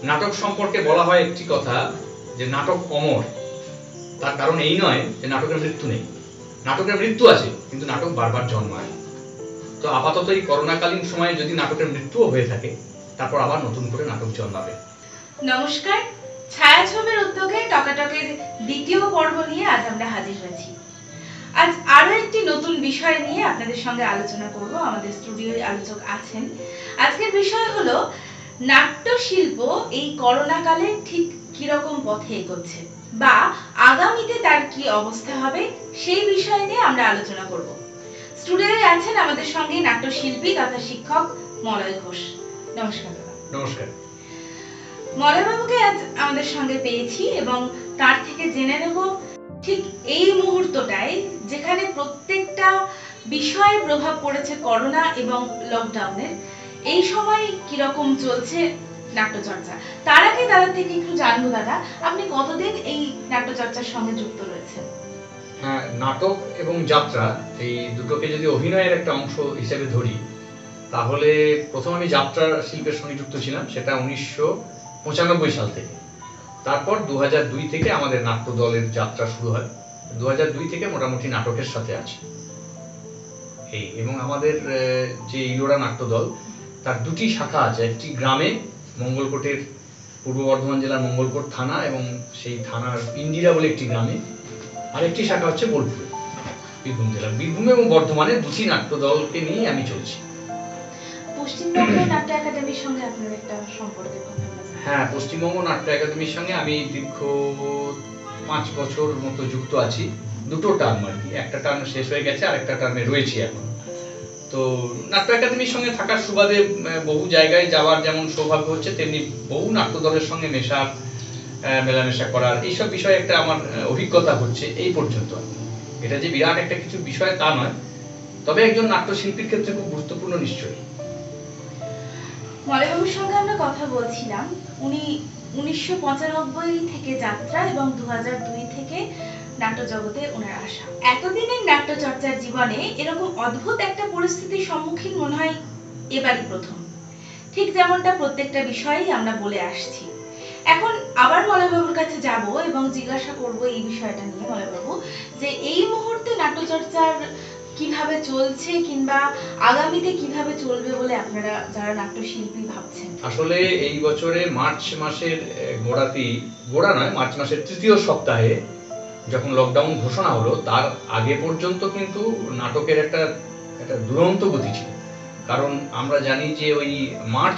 নাটক সম্পর্কে বলা হয় একটি কথা যে নাটক অমর। তার কারণ এই নয় যে নাটকের মৃত্যু নেই, নাটকের মৃত্যু আছে, কিন্তু নাটক বারবার জন্মায়। তো আপাতত এই করোনাকালীন সময়ে যদি নাটকের মৃত্যুও হয়ে থাকে, তারপর আবার নতুন করে নাটক জন্মাবে। নমস্কার, ছায়াছবির উদ্যোগে টকাটকের দ্বিতীয় পর্ব নিয়ে আজ আমরা হাজির হয়েছি। আজ আরো একটি নতুন বিষয় নিয়ে আপনাদের সঙ্গে আলোচনা করব। আমাদের স্টুডিওয় আলোচক আছেন। আজকের বিষয় হলো নাট্যশিল্প এই করোনাকালে ঠিক কিরকম পথে এগোচ্ছে বা আগামীতে তার কি অবস্থা হবে সেই বিষয় নিয়ে আমরা আলোচনা করব। স্টুডিওয় আছেন আমাদের সঙ্গে নাট্যশিল্পী তথা শিক্ষক মলয় ঘোষ। নমস্কার। নমস্কার। মলয় বাবুকে আজ আমাদের সঙ্গে পেয়েছি এবং তার থেকে জেনে নেব ঠিক এই মুহূর্তটায় যেখানে প্রত্যেকটা বিষয়ে প্রভাব পড়েছে করোনা এবং লকডাউনের, এই সময় কিরকম চলছে নাট্যচর্চা। তার আগে দাদা থেকে একটু জানবো, দাদা আপনি কতদিন এই নাট্যচর্চার সঙ্গে যুক্ত রয়েছেন? হ্যাঁ, নাটক এবং যাত্রা এই দুটোকে যদি অভিনয়ের একটা অংশ হিসেবে ধরি, তাহলে প্রথম আমি যাত্রা শিল্পের সঙ্গে যুক্ত ছিলাম, সেটা 1995 সাল থেকে। তারপর 2002 থেকে আমাদের নাট্য দলের যাত্রা শুরু হয়। 2002 থেকে মোটামুটি নাটকের সাথে আছি এই। এবং আমাদের যে ইলোরা নাট্য দল, তার দুটি শাখা আছে। একটি গ্রামে, মঙ্গলকোটের, পূর্ব বর্ধমান জেলার মঙ্গলকোট থানা এবং সেই থানার ইন্দিরা বলে একটি গ্রামে। আরেকটি শাখা হচ্ছে বোলপুরে, বীরভূম জেলার। বীরভূম এবং বর্ধমানে দুটি নাট্য দলকে নিয়ে আমি চলছি। পশ্চিমবঙ্গ নাট্য একাডেমির সঙ্গে আপনার একটা সম্পর্কের কথা বলেছেন। হ্যাঁ, পশ্চিমবঙ্গ নাট্য একাডেমির সঙ্গে আমি দীর্ঘ 5 বছর মতো যুক্ত আছি। দুটো টার্ম আর কি, একটা টার্ম শেষ হয়ে গেছে আর একটা টার্মে রয়েছি এখন। তো নাট্য একাডেমির সঙ্গে থাকার সুবাদে বহু জায়গায় যাওয়ার যেমন সৌভাগ্য হচ্ছে, তেমনি বহু নাট্য দলের সঙ্গে মেশার, মেলামেশা করার, এইসব বিষয়ে একটা আমার অভিজ্ঞতা হচ্ছে এই পর্যন্ত। এটা যে বিরাট একটা কিছু বিষয় তা নয়, তবে একজন নাট্যশিল্পীর ক্ষেত্রে খুব গুরুত্বপূর্ণ নিশ্চয়ই। মলয়বাবুর সঙ্গে আমরা কথা বলছিলাম, উনি 1995 থেকে যাত্রা এবং 2002 থেকে নাট্য জগতে ওনার আসা। এতদিনের নাট্যচর্চার জীবনে এরকম অদ্ভুত একটা পরিস্থিতির সম্মুখীন মনে হয় এবারই প্রথম। ঠিক যেমনটা প্রত্যেকটা বিষয়েই আমরা বলে আসছি। এখন আবার মলয়বাবুর কাছে যাব এবং জিজ্ঞাসা করব এই বিষয়টা নিয়ে, মলয়বাবু, যে এই মুহূর্তে নাট্যচর্চার কিভাবে চলছে কিংবা আগামীতে কিভাবে চলবে বলে আপনারা যারা নাট্যশিল্পী ভাবছেন? আসলে এই বছরে মার্চ মাসের গোড়া নয়, মার্চ মাসের তৃতীয় সপ্তাহে যখন লকডাউন ঘোষণা হলো, তার আগে পর্যন্ত কিন্তু নাটকের একটা দুরন্ত গতি ছিল। কারণ আমরা জানি যে ওই মার্চ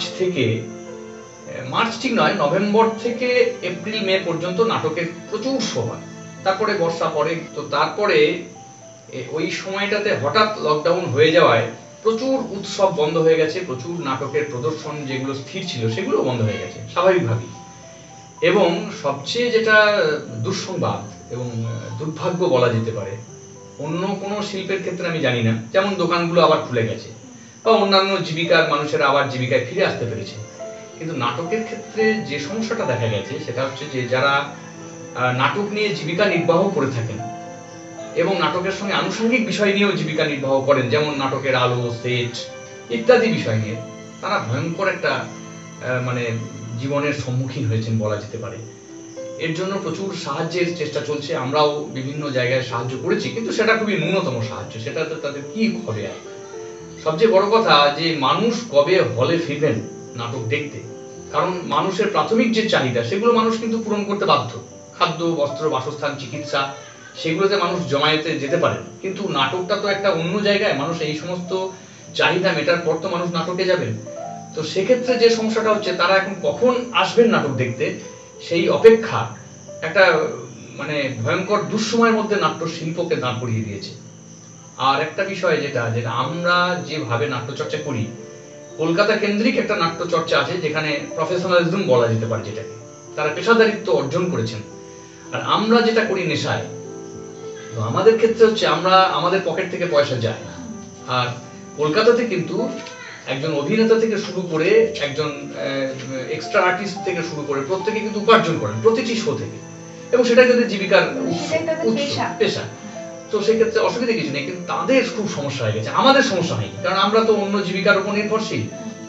ঠিক নয়, নভেম্বর থেকে এপ্রিল মে পর্যন্ত নাটকের প্রচুর শো হয়। তারপরে বর্ষা পড়ে। তো তারপরে ওই সময়টাতে হঠাৎ লকডাউন হয়ে যাওয়ায় প্রচুর উৎসব বন্ধ হয়ে গেছে, প্রচুর নাটকের প্রদর্শন যেগুলো স্থির ছিল সেগুলো বন্ধ হয়ে গেছে স্বাভাবিকভাবেই। এবং সবচেয়ে যেটা দুঃসংবাদ এবং দুর্ভাগ্য বলা যেতে পারে, অন্য কোনো শিল্পের ক্ষেত্রে আমি জানি না, যেমন দোকানগুলো আবার খুলে গেছে বা অন্যান্য জীবিকার মানুষেরা আবার জীবিকায় ফিরে আসতে পেরেছে, কিন্তু নাটকের ক্ষেত্রে যে সমস্যাটা দেখা গেছে সেটা হচ্ছে যে যারা নাটক নিয়ে জীবিকা নির্বাহ করে থাকেন এবং নাটকের সঙ্গে আনুষঙ্গিক বিষয় নিয়েও জীবিকা নির্বাহ করেন, যেমন নাটকের আলো, সেট ইত্যাদি বিষয় নিয়ে, তারা ভয়ঙ্কর একটা জীবনের সম্মুখীন হয়েছেন বলা যেতে পারে। এর জন্য প্রচুর সাহায্যের চেষ্টা চলছে, আমরাও বিভিন্ন জায়গায় সাহায্য করেছি, কিন্তু সেটা খুবই ন্যূনতম সাহায্য। সেটাতে তাদের কি হবে? আর সবচেয়ে বড় কথা যে মানুষ কবে হলে ফিরবেন নাটক দেখতে, কারণ মানুষের প্রাথমিক যে চাহিদা সেগুলো মানুষ কিন্তু পূরণ করতে বাধ্য। খাদ্য, বস্ত্র, বাসস্থান, চিকিৎসা, সেগুলোতে মানুষ জমায়েতে যেতে পারেন, কিন্তু নাটকটা তো একটা অন্য জায়গায়। মানুষ এই সমস্ত চাহিদা মেটার পর তো মানুষ নাটকে যাবেন। তো সেক্ষেত্রে যে সমস্যাটা হচ্ছে, তারা এখন কখন আসবেন নাটক দেখতে, সেই অপেক্ষা একটা ভয়ঙ্কর দুঃসময়ের মধ্যে নাট্য শিল্পকে দাঁড় করিয়ে দিয়েছে। আর একটা বিষয় যেটা আমরা যেভাবে নাট্যচর্চা করি, কলকাতা কেন্দ্রিক একটা নাট্যচর্চা আছে যেখানে প্রফেশনালিজম বলা যেতে পারে, যেটাকে তারা পেশাদারিত্ব অর্জন করেছেন। আর আমরা যেটা করি নেশায়, তো আমাদের ক্ষেত্রে হচ্ছে আমাদের পকেট থেকে পয়সা যায় না। আর কলকাতাতে কিন্তু একজন অভিনেতা থেকে শুরু করে একজন এক্সট্রা আর্টিস্ট থেকে শুরু করে প্রত্যেকে কিন্তু উপার্জন করেন প্রতিটি শো থেকে, এবং সেটাই তাদের জীবিকার পেশা। তো সেক্ষেত্রে অসুবিধা কিছু নেই, কিন্তু তাদের খুব সমস্যা হয়ে গেছে, আমাদের সমস্যা হয়নি, কারণ আমরা তো অন্য জীবিকার উপর নির্ভরশীল।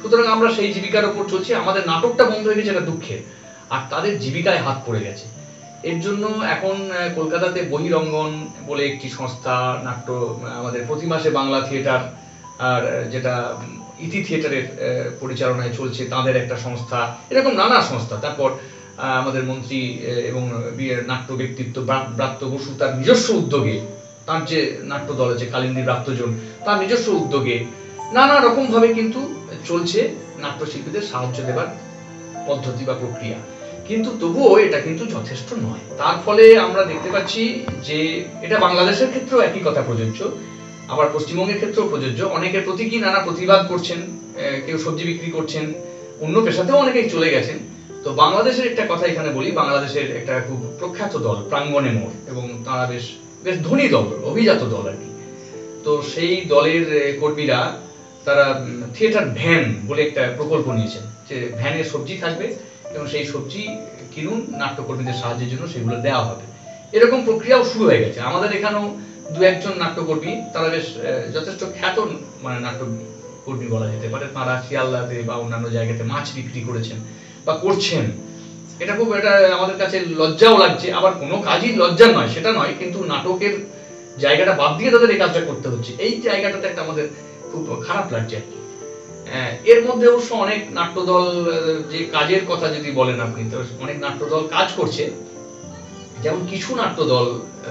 সুতরাং আমরা সেই জীবিকার উপর চলছি। আমাদের নাটকটা বন্ধ হয়ে গেছে, এটা দুঃখের, আর তাদের জীবিকায় হাত পড়ে গেছে। এর জন্য এখন কলকাতাতে বহিরঙ্গন বলে একটি সংস্থা, নাট্য আমাদের প্রতি মাসে বাংলা থিয়েটার, আর যেটা ইতি থিয়েটারের পরিচালনায় চলছে তাদের একটা সংস্থা, এরকম নানা সংস্থা। তারপর আমাদের মন্ত্রী এবং নাট্য ব্যক্তিত্ব ব্রাত্য বসু তার নিজস্ব উদ্যোগে, তার যে নাট্য দল আছে কালিন্দী ব্রাত্যজন, তার নিজস্ব উদ্যোগে নানা রকম ভাবে কিন্তু চলছে নাট্যশিল্পীদের সাহায্য দেবার পদ্ধতি বা প্রক্রিয়া। কিন্তু তবুও এটা কিন্তু যথেষ্ট নয়। তার ফলে আমরা দেখতে পাচ্ছি যে এটা বাংলাদেশের ক্ষেত্রেও একই কথা প্রযোজ্য, আবার পশ্চিমবঙ্গের ক্ষেত্রেও প্রযোজ্য। অনেকের প্রতীকী নানা প্রতিবাদ করছেন, কেউ সবজি বিক্রি করছেন, অন্য পেশাতেও অনেকেই চলে গেছেন। তো বাংলাদেশের একটা কথা এখানে বলি, বাংলাদেশের একটা খুব প্রখ্যাত দল প্রাঙ্গণে মোড়, এবং তারা বেশ বেশ ধনী দল, অভিজাত দল আর কি। তো সেই দলের কর্মীরা তারা থিয়েটার ভ্যান বলে একটা প্রকল্প নিয়েছেন, যে ভ্যানে সবজি থাকবে এবং সেই সবজি কিনুন, নাট্যকর্মীদের সাহায্যের জন্য সেগুলো দেওয়া হবে। এরকম প্রক্রিয়াও শুরু হয়ে গেছে। আমাদের এখানেও দু একজন নাট্যকর্মী, তারা বেশ যথেষ্ট খ্যাত মানে নাট্যকর্মী বলা যেতে পারে, তারা শিয়ালদাতে বা অন্যান্য জায়গাতে মাছ বিক্রি করেছেন বা করছেন। এটা খুব, এটা আমাদের কাছে লজ্জাও লাগছে, আবার কোনো কাজই লজ্জা নয় সেটা নয়, কিন্তু নাটকের জায়গাটা বাদ দিয়ে তাদের এই কাজটা করতে হচ্ছে, এই জায়গাটাতে একটা আমাদের খুব খারাপ লাগছে আর কি। এর মধ্যে অবশ্য অনেক নাট্যদল, যে কাজের কথা যদি বলেন আপনি, তো অনেক নাট্যদল কাজ করছে। যেমন কিছু নাট্যদল,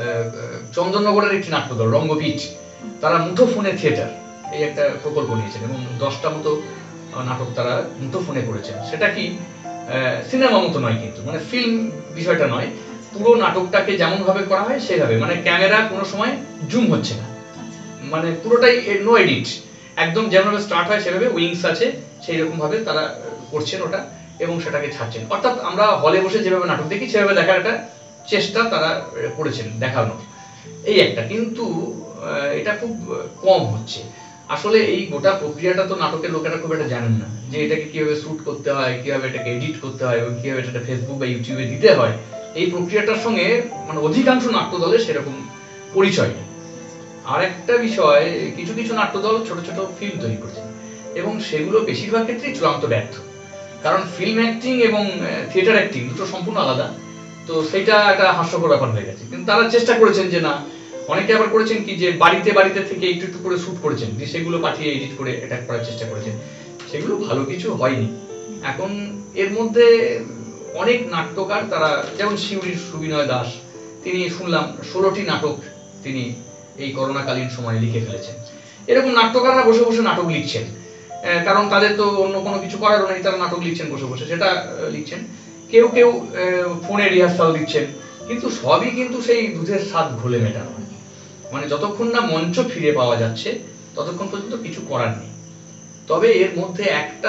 চন্দননগরের একটি নাট্যদল রঙ্গবীচ, তারা মুঠোফোনে থিয়েটার এই একটা প্রকল্প নিয়েছেন এবং 10টা মতো নাটক তারা মুঠোফোনে করেছেন। সেটা কি সিনেমা মতো নয়, কিন্তু মানে ফিল্ম বিষয়টা নয়, পুরো নাটকটাকে যেমন ভাবে করা হয় সেভাবে, মানে ক্যামেরা কোনো সময় জুম হচ্ছে না, মানে পুরোটাই নো এডিট, একদম যেভাবে স্টার্ট হয় সেভাবে, উইংস আছে সেই রকম ভাবে তারা করছেন ওটা এবং সেটাকে ছাড়ছেন। অর্থাৎ আমরা হলে বসে যেভাবে নাটক দেখি সেভাবে দেখার একটা চেষ্টা তারা করেছেন দেখানোর, এই একটা। কিন্তু এটা খুব কম হচ্ছে আসলে। এই গোটা প্রক্রিয়াটা তো নাটকের লোকেরা খুব একটা জানেন না, যে এটাকে কিভাবে শুট করতে হয়, কিভাবে এটাকে এডিট করতে হয় এবং কিভাবে এটা ফেসবুক বা ইউটিউবে দিতে হয়। এই প্রক্রিয়াটার সঙ্গে মানে অধিকাংশ নাট্যদলের সেরকম পরিচয় নেই। আর একটা বিষয়, কিছু কিছু নাট্যদল ছোট ছোট ফিল্ম তৈরি করছে এবং সেগুলো বেশিরভাগ ক্ষেত্রেই চূড়ান্ত ব্যর্থ, কারণ ফিল্ম অ্যাক্টিং এবং থিয়েটার অ্যাক্টিং দুটো সম্পূর্ণ আলাদা। তো সেটা একটা হাস্যকর ব্যাপার হয়ে গেছে। কিন্তু তারা চেষ্টা করেছেন যে না, অনেকে আবার করেছেন কি যে বাড়িতে বাড়িতে থেকে একটু একটু করে শুট করেছেন, যে সেগুলো পাঠিয়ে এডিট করে এটা করার চেষ্টা করেছেন, সেগুলো ভালো কিছু হয়নি। এখন এর মধ্যে অনেক নাট্যকার, তারা যেমন শিউরির সুবিনয় দাস, তিনি শুনলাম 16টি নাটক তিনি এই করোনাকালীন সময়ে লিখে ফেলেছেন। এরকম নাট্যকাররা বসে বসে নাটক লিখছেন, কারণ তাদের তো অন্য কোনো কিছু করারও নেই, তারা নাটক লিখছেন বসে বসে, সেটা লিখছেন। কেউ কেউ ফোনে রিহার্সাল দিচ্ছেন, কিন্তু সবই কিন্তু সেই দুধের স্বাদ ঘোলে মেটানো, মানে যতক্ষণ না মঞ্চ ফিরে পাওয়া যাচ্ছে ততক্ষণ পর্যন্ত কিছু করার নেই। তবে এর মধ্যে একটা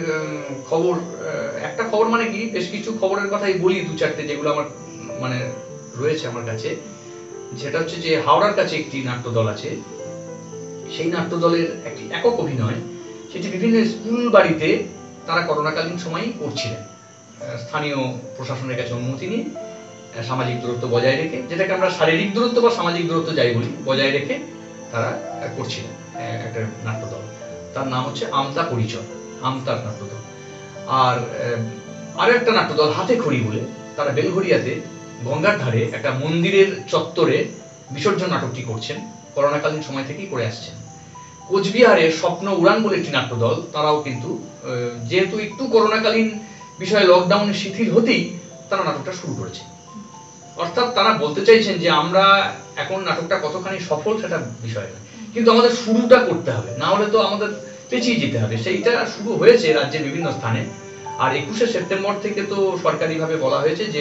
খবর মানে কি, বেশ কিছু খবরের কথাই বলি দু চারটে, যেগুলো আমার মানে রয়েছে আমার কাছে। যেটা হচ্ছে যে হাওড়ার কাছে একটি নাট্যদল আছে, সেই নাট্যদলের একটি একক অভিনয়, সেটি বিভিন্ন স্কুল বাড়িতে তারা করোনাকালীন সময়ই করছিলেন, স্থানীয় প্রশাসনের কাছে অনুমতি নিয়ে, সামাজিক দূরত্ব বজায় রেখে, যেটাকে আমরা শারীরিক দূরত্ব বা সামাজিক দূরত্ব যাই বলি, বজায় রেখে তারা করছিলেন। একটা নাট্যদল, তার নাম হচ্ছে আমতা পরিচয়, আমতার নাট্যদল। আর আরো একটা নাট্যদল হাতে খড়ি বলে, তারা বেলঘরিয়াতে গঙ্গার ধারে একটা মন্দিরের চত্বরে বিসর্জন নাটকটি করছেন, করোনাকালীন সময় থেকেই করে আসছেন। কোচবিহারের স্বপ্ন উড়ান বলে একটি নাট্যদল, তারাও কিন্তু যেহেতু একটু করোনাকালীন বিষয়ে লকডাউন শিথিল হতেই তারা নাটকটা শুরু করেছে। অর্থাৎ তারা বলতে চাইছেন যে আমরা এখন নাটকটা কতখানি সফল সেটা বিষয় না, কিন্তু আমাদের শুরুটা করতে হবে, না হলে তো আমাদের পেছিয়ে যেতে হবে। সেইটা শুরু হয়েছে রাজ্যের বিভিন্ন স্থানে। আর 21শে সেপ্টেম্বর থেকে তো সরকারিভাবে বলা হয়েছে যে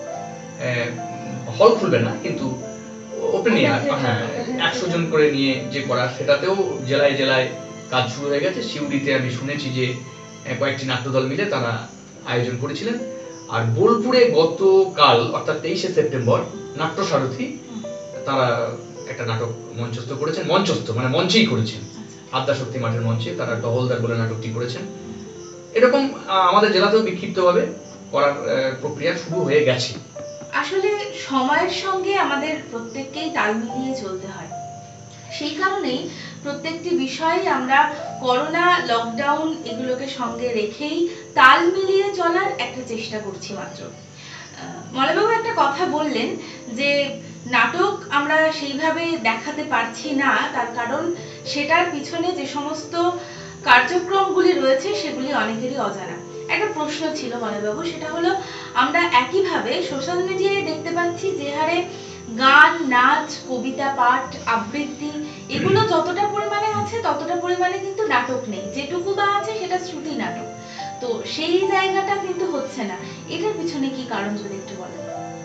হল খুলবে না, কিন্তু ওপেন এয়ার, হ্যাঁ, 100 জন করে নিয়ে যে করার, সেটাতেও জেলায় জেলায় কাজ শুরু হয়ে গেছে। সিউড়িতে আমি শুনেছি যে কয়েকটি নাট্যদল মিলে তারা আয়োজন করেছিলেন। আর বোলপুরে গতকাল অর্থাৎ 23শে সেপ্টেম্বর নাট্যসারথী তারা একটা নাটক মঞ্চস্থ করেছেন, মঞ্চস্থ মানে মঞ্চেই করেছেন, আদ্যাশক্তি মাঠের মঞ্চে তারা টহলদার বলে নাটকটি করেছেন। এরকম আমাদের জেলাতেও বিক্ষিপ্তভাবে করার প্রক্রিয়া শুরু হয়ে গেছে। আসলে সময়ের সঙ্গে আমাদের প্রত্যেককেই তাল মিলিয়ে চলতে হয়। সেই কারণেই প্রত্যেকটি বিষয়ে আমরা করোনা, লকডাউন এগুলোকে সঙ্গে রেখেই তাল মিলিয়ে চলার একটা চেষ্টা করছি মাত্র। মলয়বাবু একটা কথা বললেন যে নাটক আমরা সেইভাবে দেখাতে পারছি না, তার কারণ সেটার পিছনে যে সমস্ত কার্যক্রমগুলি রয়েছে সেগুলি অনেকেরই অজানা। একটা প্রশ্ন ছিল মলয়বাবু, সেটা হলো আমরা একইভাবে সোশ্যাল মিডিয়ায় দেখতে পাচ্ছি যে হারে গান, নাচ, কবিতা পাঠ, আবৃত্তি এগুলো যতটা পরিমাণে আছে ততটা পরিমাণে কিন্তু নাটক নেই, যেটুকু বা আছে সেটা শ্রুতি নাটক। তো সেই জায়গাটা কিন্তু হচ্ছে না, এটার পিছনে কি কারণ যদি একটু বলেন।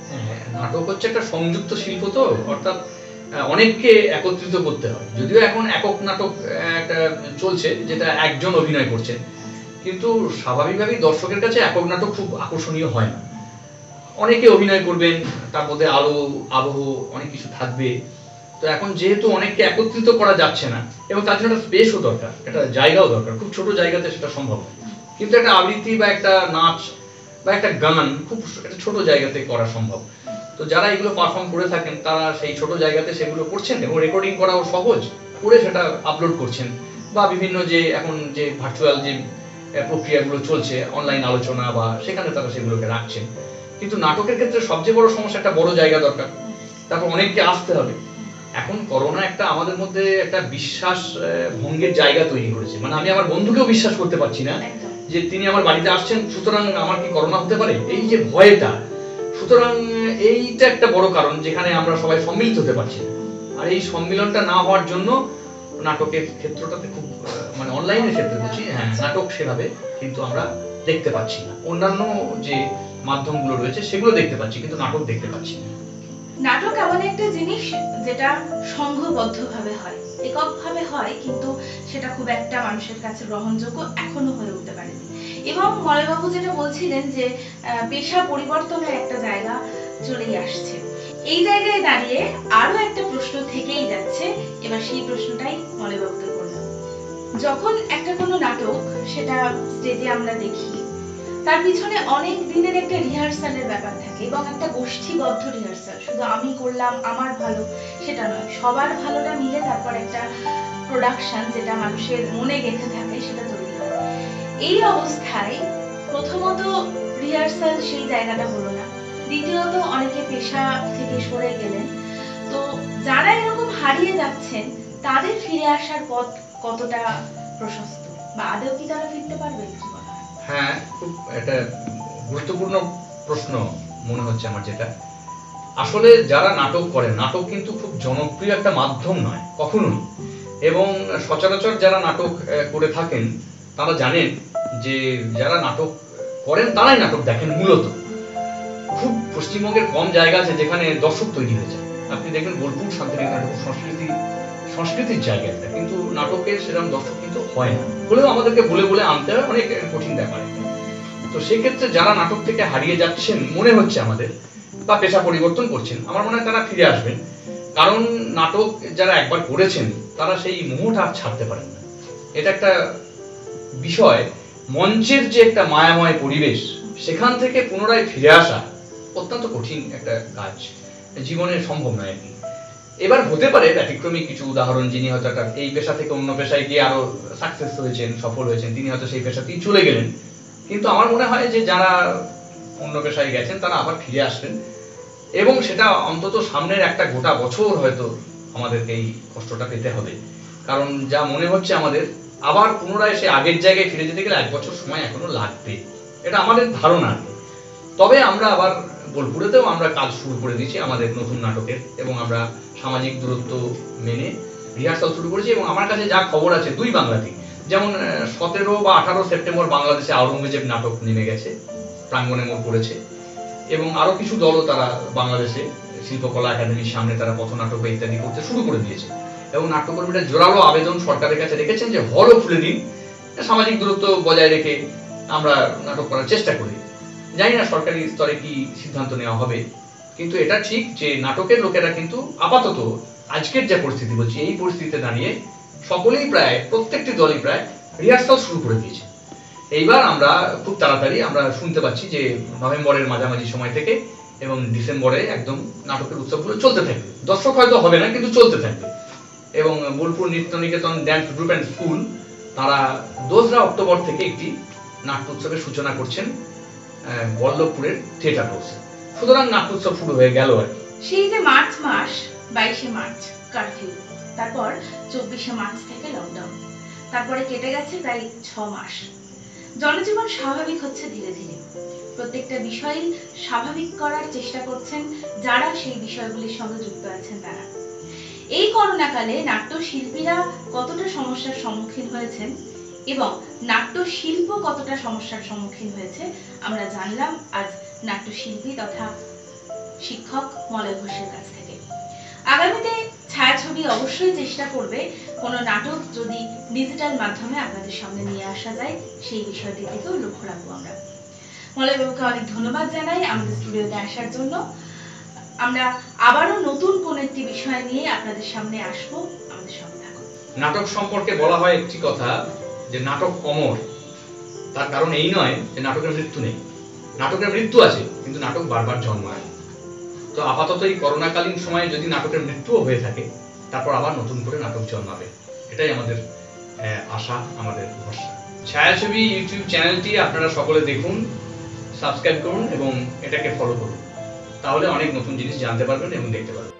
নাটক হচ্ছে একটা সংযুক্ত শিল্প, তো অর্থাৎ অনেককে একত্রিত করতে হয়। যদিও এখন একক নাটক একটা চলছে যেটা একজন অভিনয় করছে, কিন্তু স্বাভাবিকভাবেই দর্শকের কাছে একক নাটক খুব আকর্ষণীয় হয় না। অনেকে অভিনয় করবেন, তার মধ্যে আলো আবহ অনেক কিছু থাকবে। তো এখন যেহেতু অনেককে একত্রিত করা যাচ্ছে না এবং তার জন্য একটা স্পেসও দরকার, একটা জায়গাও দরকার, খুব ছোট জায়গাতে সেটা সম্ভব না। কিন্তু একটা আবৃত্তি বা একটা নাচ বা একটা গান খুব একটা ছোট জায়গাতে করা সম্ভব। তো যারা এগুলো পারফর্ম করে থাকেন তারা সেই ছোট জায়গাতে সেগুলো করছেন এবং রেকর্ডিং করাও সহজ, করে সেটা আপলোড করছেন, বা বিভিন্ন যে এখন যে ভার্চুয়াল যে প্রক্রিয়াগুলো চলছে, অনলাইন আলোচনা, বা সেখানে তারা সেগুলোকে রাখছেন। কিন্তু নাটকের ক্ষেত্রে সবচেয়ে বড় সমস্যা একটা বড় জায়গা দরকার, তারপর অনেককে আসতে হবে। এখন করোনা একটা আমাদের মধ্যে একটা বিশ্বাস ভঙ্গের জায়গা তৈরি করেছে, মানে আমি আমার বন্ধুকেও বিশ্বাস করতে পারছি না যে তিনি আমার বাড়িতে আসছেন, সুতরাং আমার কি করোনা হতে পারে, এই যে ভয়টা। সুতরাং এইটা একটা বড় কারণ যেখানে আমরা সবাই সম্মিলিত হতে পারছি না। আর এই সম্মিলনটা না হওয়ার জন্য নাটকের ক্ষেত্রটাতে খুব মানে অনলাইনের ক্ষেত্রে বলছি, হ্যাঁ নাটক সেভাবে কিন্তু আমরা দেখতে পাচ্ছি না। অন্যান্য যে মাধ্যমগুলো রয়েছে সেগুলো দেখতে পাচ্ছি, কিন্তু নাটক দেখতে পাচ্ছি না। নাটক এমন একটা জিনিস যেটা সংঘবদ্ধভাবে হয়, এককভাবে হয়, কিন্তু সেটা খুব একটা মানুষের কাছে গ্রহণযোগ্য এখনো হয়ে উঠতে পারেনি। এবং মলয়বাবু যেটা বলছিলেন যে পেশা পরিবর্তনের একটা জায়গা চলেই আসছে, এই জায়গায় দাঁড়িয়ে আরো একটা প্রশ্ন থেকেই যাচ্ছে। এবার সেই প্রশ্নটাই মলয়বাবুকে করলাম। যখন একটা কোনো নাটক সেটা স্টেজে আমরা দেখি, তার পিছনে অনেক দিনের একটা রিহার্সালের ব্যাপার থাকে এবং একটা গোষ্ঠীবদ্ধ রিহার্সাল, শুধু আমি করলাম আমার ভালো সেটা নয়, সবার ভালোটা মিলে তারপর একটা প্রোডাকশন যেটা মানুষের মনে গেঁথে থাকে সেটা তৈরি হয়। এই অবস্থায় প্রথমত রিহার্সাল সেই জায়গাটা হলো না, দ্বিতীয়ত অনেকে পেশা থেকে সরে গেলেন। তো যারা এরকম হারিয়ে যাচ্ছেন তাদের ফিরে আসার পথ কতটা প্রশস্ত, বা আদৌ কি তারা ফিরতে পারবে? হ্যাঁ, খুব একটা গুরুত্বপূর্ণ প্রশ্ন মনে হচ্ছে আমার। যেটা আসলে যারা নাটক করেন, নাটক কিন্তু খুব জনপ্রিয় একটা মাধ্যম নয় কখনোই, এবং সচরাচর যারা নাটক করে থাকেন তারা জানেন যে যারা নাটক করেন তারাই নাটক দেখেন মূলত। খুব পশ্চিমবঙ্গের কম জায়গা আছে যেখানে দর্শক তৈরি হয়েছে। আপনি দেখবেন বোলপুর, শান্তিনিকেতন সংস্কৃতির জায়গা একটা, কিন্তু নাটকের সেরকম দর্শক কিন্তু হয় না, হলেও আমাদেরকে বলে বলে আনতে হয়, অনেক কঠিন ব্যাপার। তো সেক্ষেত্রে যারা নাটক থেকে হারিয়ে যাচ্ছেন মনে হচ্ছে আমাদের, বা পেশা পরিবর্তন করছেন, আমার মনে হয় তারা ফিরে আসবেন। কারণ নাটক যারা একবার করেছেন তারা সেই মোহটা আর ছাড়তে পারেন না। এটা একটা বিষয়, মঞ্চের যে একটা মায়াময় পরিবেশ, সেখান থেকে পুনরায় ফিরে আসা অত্যন্ত কঠিন একটা কাজ, জীবনে সম্ভব নয় আর কি। এবার হতে পারে ব্যতিক্রমী কিছু উদাহরণ, যিনি হয়তো এই পেশা থেকে অন্য পেশায় গিয়ে আরো সাকসেস হয়েছেন, সফল হয়েছেন, তিনি হয়তো সেই পেশাতেই চলে গেলেন। কিন্তু আমার মনে হয় যে যারা অন্য পেশায় গেছেন তারা আবার ফিরে আসবেন, এবং সেটা অন্তত সামনের একটা গোটা বছর হয়তো আমাদেরকে এই কষ্টটা পেতে হবে। কারণ যা মনে হচ্ছে আমাদের আবার পুনরায় সে আগের জায়গায় ফিরে যেতে গেলে 1 বছর সময় এখনো লাগবে, এটা আমাদের ধারণা। তবে আমরা আবার বোলপুরেতেও আমরা কাজ শুরু করে দিয়েছি আমাদের নতুন নাটকের, এবং আমরা সামাজিক দূরত্ব মেনে রিহার্সাল শুরু করেছি। এবং আমার কাছে যা খবর আছে 2 বাংলাতেই, যেমন 17 বা 18 সেপ্টেম্বর বাংলাদেশে আওরঙ্গজেব নাটক নেমে গেছে, প্রাঙ্গণে মোড় পড়েছে, এবং আরো কিছু দলও তারা বাংলাদেশে শিল্পকলা একাডেমির সামনে তারা পথনাটক ইত্যাদি করতে শুরু করে দিয়েছে। এবং নাট্যকর্মীরা জোরালো আবেদন সরকারের কাছে রেখেছেন যে হলও খুলে দিন, সামাজিক দূরত্ব বজায় রেখে আমরা নাটক করার চেষ্টা করি। জানি না সরকারি স্তরে কি সিদ্ধান্ত নেওয়া হবে, কিন্তু এটা ঠিক যে নাটকের লোকেরা কিন্তু আপাতত আজকের যে পরিস্থিতি বলছি, এই পরিস্থিতিতে দাঁড়িয়ে সকলেই প্রায় প্রত্যেকটি দলই প্রায় রিহার্সাল শুরু করে দিয়েছে। এইবার আমরা খুব তাড়াতাড়ি আমরা শুনতে পাচ্ছি যে নভেম্বরের মাঝামাঝি সময় থেকে এবং ডিসেম্বরে একদম নাটকের উৎসবগুলো চলতে থাকবে। দর্শক হয়তো হবে না, কিন্তু চলতে থাকবে। এবং Bolpur Nritya Niketan dance group and school তারা 2রা অক্টোবর থেকে একটি নাট্যোৎসবের সূচনা করছেন বল্লভপুরের থিয়েটার হাউসে। সুতরাং নাট্যোৎসব শুরু হয়ে গেল আর কি। সেই যে মার্চ মাস, 22শে মার্চ কারফিউ, তারপর 24শে মার্চ থেকে লকডাউন, তারপরে কেটে গেছে প্রায় 6 মাস। জনজীবন স্বাভাবিক হচ্ছে ধীরে ধীরে। প্রত্যেকটা বিষয় স্বাভাবিক করার চেষ্টা করছেন যারা সেই বিষয়গুলির সঙ্গে যুক্ত আছেন তারা। এই করোনাকালে নাট্যশিল্পীরা কতটা সমস্যার সম্মুখীন হয়েছেন এবং নাট্যশিল্প কতটা সমস্যার সম্মুখীন হয়েছে আমরা জানলাম আজ নাট্যশিল্পী তথা শিক্ষক মলয় ঘোষের কাছ থেকে। আগামীতে ছায়াছবি অবশ্যই চেষ্টা করবে কোনো নাটক যদি ডিজিটাল মাধ্যমে আপনাদের সামনে নিয়ে আসা যায় সেই বিষয়টির দিকেও লক্ষ্য রাখবো আমরা। মলয় বাবুকে অনেক ধন্যবাদ জানাই আমাদের স্টুডিওতে আসার জন্য। আমরা আবারও নতুন কোন একটি বিষয় নিয়ে আপনাদের সামনে আসবো, আমাদের সঙ্গে থাকুন। নাটক সম্পর্কে বলা হয় একটি কথা যে নাটক অমর। তার কারণ এই নয় যে নাটকের মৃত্যু নেই, নাটকের মৃত্যু আছে কিন্তু নাটক বারবার জন্মায়। তো আপাতত এই করোনাকালীন সময়ে যদি নাটকের মৃত্যুও হয়ে থাকে তারপর আবার নতুন করে নাটক জন্মাবে, এটাই আমাদের আশা, আমাদের ভরসা। ছায়াছবি ইউটিউব চ্যানেলটি আপনারা সকলে দেখুন, সাবস্ক্রাইব করুন এবং এটাকে ফলো করুন, তাহলে অনেক নতুন জিনিস জানতে পারবেন এবং দেখতে পারবেন।